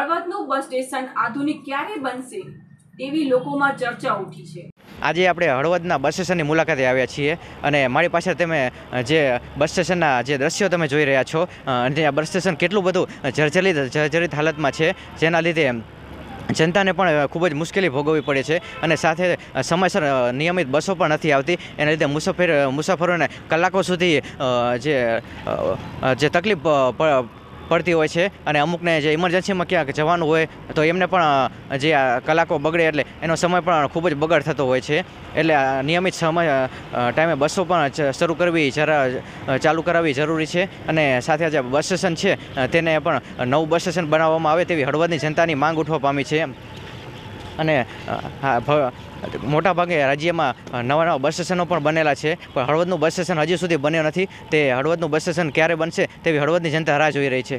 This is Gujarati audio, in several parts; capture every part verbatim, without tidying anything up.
હળવદનું બસ સ્ટેશન આધુનિક ક્યારે બનશે તેવી લોકોમાં ચર્ચા ઉઠી છે। આજે આપણે હળવદના બસ સ્ટેશનની મુલાકાતે આવ્યા છીએ અને મારી પાસે તમે જે બસ સ્ટેશનના જે દ્રશ્યો તમે જોઈ રહ્યા છો અને આ બસ સ્ટેશન કેટલું બધું જર્જરિત જર્જરિત હાલતમાં છે, જેના લીધે जनता ने પણ ખૂબ જ મુશ્કેલી ભોગવવી પડે છે અને સાથે સમયસર નિયમિત બસો પણ નથી આવતી। એના લીધે મુસાફર મુસાફરોને કલાકો સુધી જે જે તકલીફ પડતી હોય છે અને અમુકને જે ઇમરજન્સીમાં ક્યાંક જવાનું હોય તો એમને પણ જે આ કલાકો બગડે એટલે એનો સમય પણ ખૂબ જ બગાડ થતો હોય છે। એટલે નિયમિત સમય ટાઈમે બસો પણ શરૂ કરવી જરા ચાલુ કરાવવી જરૂરી છે અને સાથે જે બસ સ્ટેશન છે તેને પણ નવું બસ સ્ટેશન બનાવવામાં આવે તેવી હળવદની જનતાની માંગ ઉઠવા પામી છે। અને મોટાભાગે રાજ્યમાં નવા નવા બસ સ્ટેશનો પણ બનેલા છે, પણ હળવદનું બસ સ્ટેશન હજી સુધી બન્યું નથી। તે હળવદનું બસ સ્ટેશન ક્યારે બનશે તેવી હળવદની જનતા રાહ જોઈ રહી છે।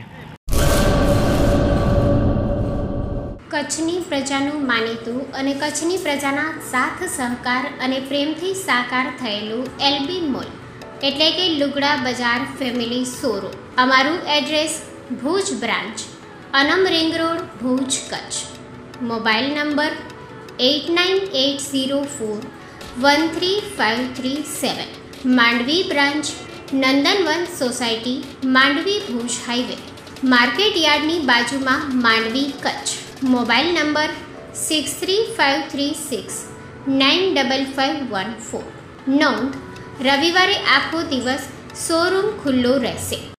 કચ્છની પ્રજાનું માનીતું અને કચ્છની પ્રજાના સાથ સહકાર અને પ્રેમથી સાકાર થયેલું એલબી મોલ એટલે કે લુગડા બજાર ફેમિલી શોરૂમ। અમારું address Bhuj branch, Anam ring road, Bhuj, Kutch. Mobile number eight nine eight zero four one three five three seven. Mandvi branch, Nandanvan society, Mandvi, Bhuj highway, market યાર્ડની બાજુમાં, Mandvi, Kutch. Mobile number six three five three six nine double five one four. નોંધ: રવિવારે આખો દિવસ શોરૂમ ખુલ્લો રહેશે।